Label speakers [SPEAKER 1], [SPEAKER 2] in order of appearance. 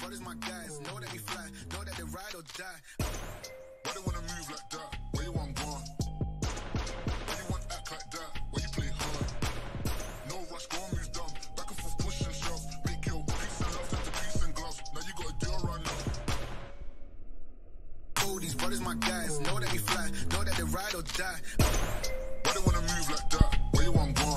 [SPEAKER 1] brothers my guys. Know that we fly, know that they ride or die. Why they wanna move like that? Where you want gone? Why you want act like that? Why you play hard? No rush, go and move dumb. Back and forth, push and shove. Make your peace and love into peace and gloves. Now you gotta do a run now. Oh, these brothers my guys. Know that we fly, know that they ride or die. Why they wanna move like that? Where you want gone?